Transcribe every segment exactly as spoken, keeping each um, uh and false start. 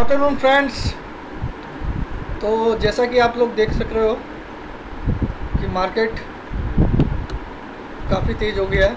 Afternoon friends. तो जैसा कि आप लोग देख सक रहे हो कि मार्केट काफ़ी तेज़ हो गया है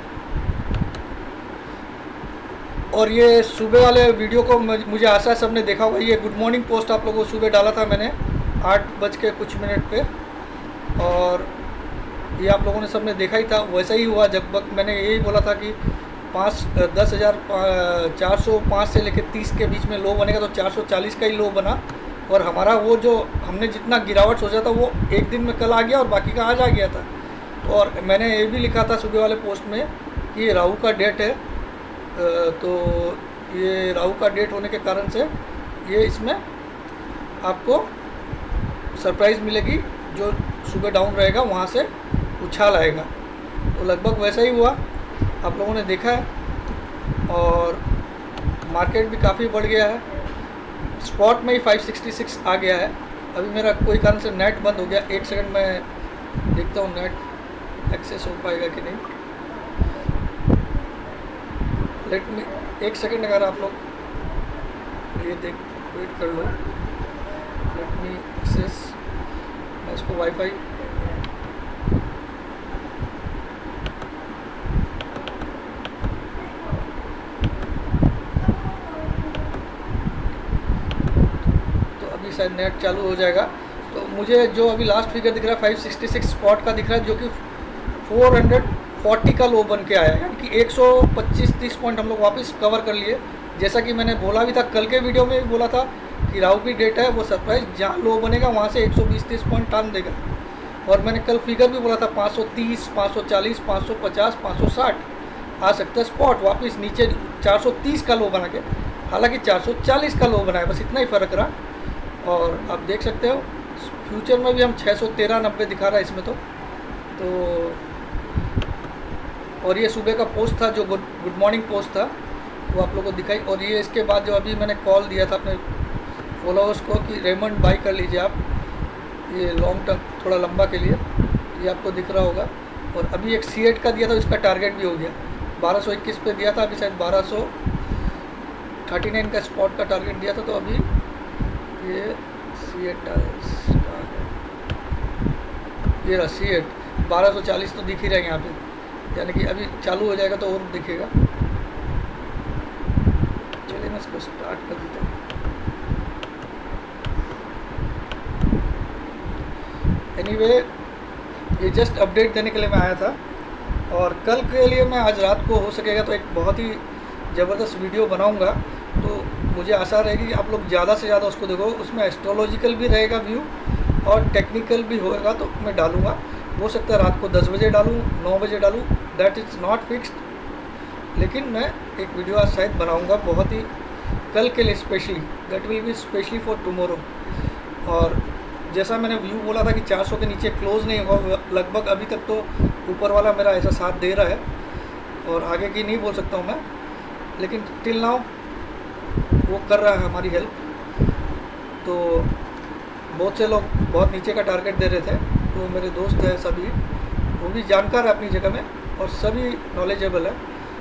और ये सुबह वाले वीडियो को मुझे आशा है सबने देखा होगा। ये गुड मॉर्निंग पोस्ट आप लोगों को सुबह डाला था मैंने आठ बज के कुछ मिनट पे, और ये आप लोगों ने सबने देखा ही था। वैसा ही हुआ जब वक्त मैंने यही बोला था कि पाँच दस हज़ार चार सौ पाँच से लेकर तीस के बीच में लो बनेगा, तो चार सौ चालीस का ही लो बना। और हमारा वो जो हमने जितना गिरावट सोचा था वो एक दिन में कल आ गया और बाकी का आज आ गया था। तो और मैंने ये भी लिखा था सुबह वाले पोस्ट में कि राहु का डेट है, तो ये राहु का डेट होने के कारण से ये इसमें आपको सरप्राइज़ मिलेगी। जो सुबह डाउन रहेगा वहाँ से उछाल आएगा, तो लगभग वैसा ही हुआ, आप लोगों ने देखा है। और मार्केट भी काफ़ी बढ़ गया है, स्पॉट में ही पाँच सौ छियासठ आ गया है। अभी मेरा कोई कारण से नेट बंद हो गया, एक सेकंड में देखता हूँ नेट एक्सेस हो पाएगा कि नहीं। लेट मी एक सेकंड, अगर आप लोग ये देख वेट कर लो। लेट मी एक्सेस, मैं इसको वाईफाई शायद नेट चालू हो जाएगा। तो मुझे जो अभी लास्ट फिगर दिख रहा है पाँच सौ छियासठ स्पॉट का दिख रहा है, जो कि चार सौ चालीस का लो बन के आया है, यानी कि एक सौ पच्चीस तीस पॉइंट हम लोग वापस कवर कर लिए। जैसा कि मैंने बोला भी था, कल के वीडियो में भी बोला था कि राहु की डेट है, वो सरप्राइज जहाँ लो बनेगा वहाँ से एक सौ बीस तीस पॉइंट टान देगा। और मैंने कल फिगर भी बोला था पाँच सौ तीस, पाँच सौ चालीस, पाँच सौ पचास, पाँच सौ साठ आ सकता है स्पॉट वापस नीचे चार सौ तीस का लो बना के। हालाँकि चार सौ चालीस का लो बना है, बस इतना ही फ़र्क रहा। और आप देख सकते हो फ्यूचर में भी हम छः सौ तेरह नब्बे दिखा रहा है इसमें। तो तो और ये सुबह का पोस्ट था जो गुड गुड मॉर्निंग पोस्ट था, वो आप लोगों को दिखाई। और ये इसके बाद जो अभी मैंने कॉल दिया था अपने फॉलोअर्स को कि रेमंड बाई कर लीजिए आप, ये लॉन्ग टर्म थोड़ा लंबा के लिए, ये आपको दिख रहा होगा। और अभी एक सी एट का दिया था, इसका टारगेट भी हो गया, बारह सौ इक्कीस पे दिया था, अभी शायद बारह सौ थर्टी नाइन का स्पॉट का टारगेट दिया था। तो अभी ये सी एट ये रहा सी एट बारह सौ चालीस तो दिख ही रहा है यहाँ पे, यानी कि अभी चालू हो जाएगा तो और दिखेगा। चलिए मैं इसको स्टार्ट कर देता हूँ। एनीवे, ये जस्ट अपडेट देने के लिए मैं आया था, और कल के लिए मैं आज रात को हो सकेगा तो एक बहुत ही ज़बरदस्त वीडियो बनाऊँगा। तो मुझे आशा रहेगी कि आप लोग ज़्यादा से ज़्यादा उसको देखो, उसमें एस्ट्रोलॉजिकल भी रहेगा व्यू और टेक्निकल भी होएगा, तो मैं डालूँगा। हो सकता है रात को दस बजे डालूँ, नौ बजे डालूँ, दैट इज़ नॉट फिक्स्ड, लेकिन मैं एक वीडियो आज शायद बनाऊँगा बहुत ही कल के लिए specially, that will be specially for tomorrow. और जैसा मैंने व्यू बोला था कि चार सौ के नीचे क्लोज नहीं होगा, लगभग अभी तक तो ऊपर वाला मेरा ऐसा साथ दे रहा है, और आगे की नहीं बोल सकता हूँ मैं, लेकिन टिल नाउ वो कर रहा है हमारी हेल्प। तो बहुत से लोग बहुत नीचे का टारगेट दे रहे थे, तो मेरे दोस्त हैं सभी, वो भी जानकार है अपनी जगह में और सभी नॉलेजेबल है,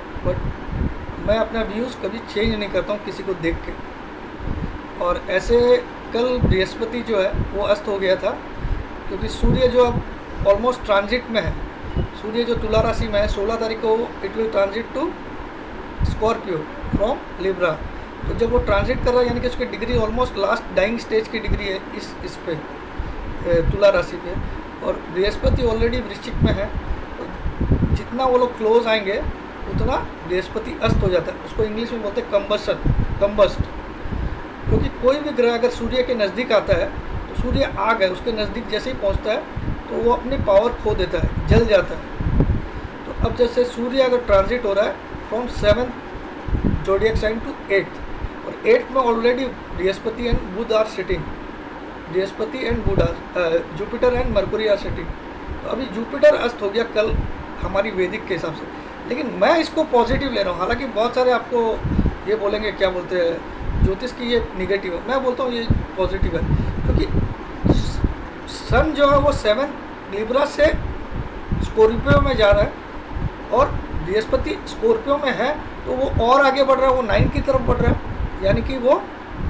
बट मैं अपना व्यूज़ कभी चेंज नहीं करता हूँ किसी को देख के। और ऐसे कल बृहस्पति जो है वो अस्त हो गया था, क्योंकि सूर्य जो अब ऑलमोस्ट ट्रांजिट में है, सूर्य जो तुला राशि में है, सोलह तारीख को it will transit to Scorpio from Libra. तो जब वो ट्रांजिट कर रहा है, यानी कि उसकी degree almost last dying stage की डिग्री है इस इस पे तुला राशि पे, और बृहस्पति ऑलरेडी वृश्चिक में है। तो जितना वो लोग क्लोज आएंगे उतना बृहस्पति अस्त हो जाता है, उसको इंग्लिश में बोलते हैं कम्बस्ट कम्बस्ट। क्योंकि कोई भी ग्रह अगर सूर्य के नज़दीक आता है, तो सूर्य आग है, उसके नज़दीक जैसे ही पहुँचता है तो वो अपनी पावर खो देता है, जल जाता है। तो अब जैसे सूर्य अगर ट्रांजिट हो रहा है from seventh zodiac sign to eighth, और एट्थ में already Brihaspati and Budh are sitting, Brihaspati and Budh are, Jupiter and Mercury are sitting. तो अभी जुपिटर अस्त हो गया कल हमारी वैदिक के हिसाब से, लेकिन मैं इसको पॉजिटिव ले रहा हूँ। हालांकि बहुत सारे आपको ये बोलेंगे क्या बोलते हैं ज्योतिष की ये निगेटिव है, मैं बोलता हूँ ये पॉजिटिव है, क्योंकि सन जो है वो सेवन लिब्रा से स्कॉर्पियो में जा रहा है, और बृहस्पति स्कॉर्पियो में है तो वो और आगे बढ़ रहा है, वो नाइन की तरफ बढ़ रहा है, यानी कि वो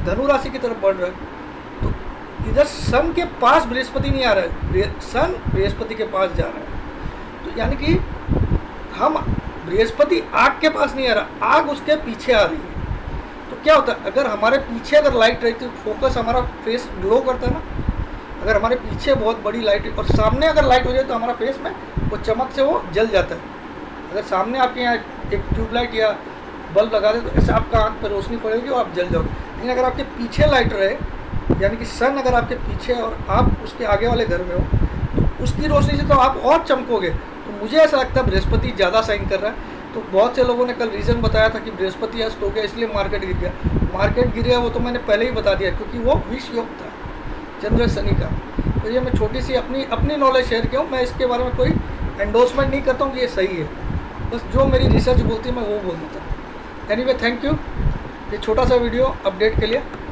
धनु राशि की तरफ बढ़ रहा है, तो इधर सन के पास बृहस्पति नहीं आ रहा है, सन बृहस्पति के पास जा रहा है। तो यानी कि हम बृहस्पति आग के पास नहीं आ रहा, आग उसके पीछे आ रही है। तो क्या होता है, अगर हमारे पीछे अगर लाइट रहती है, फोकस हमारा फेस ग्लो करता है ना, अगर हमारे पीछे बहुत बड़ी लाइट है और सामने अगर लाइट हो जाए तो हमारा फेस में वो चमक से वो जल जाता है। अगर सामने आपके यहाँ एक ट्यूबलाइट या बल्ब लगा दे तो ऐसे आपका आँख पर रोशनी पड़ेगी और आप जल जाओगे। लेकिन अगर आपके पीछे लाइट रहे, यानी कि सन अगर आपके पीछे और आप उसके आगे वाले घर में हो, तो उसकी रोशनी से तो आप और चमकोगे। तो मुझे ऐसा लगता है बृहस्पति ज़्यादा साइन कर रहा है। तो बहुत से लोगों ने कल रीज़न बताया था कि बृहस्पति अस्त हो गया इसलिए मार्केट गिर गया। मार्केट गिरा वो तो मैंने पहले ही बता दिया, क्योंकि वो विष योग था चंद्र शनि का। तो ये मैं छोटी सी अपनी अपनी नॉलेज शेयर किया हूँ। मैं इसके बारे में कोई एंडोर्समेंट नहीं करता हूँ कि ये सही है, बस जो मेरी रिसर्च बोलती है मैं वो बोल देता हूँ। एनीवे थैंक यू ये छोटा सा वीडियो अपडेट के लिए।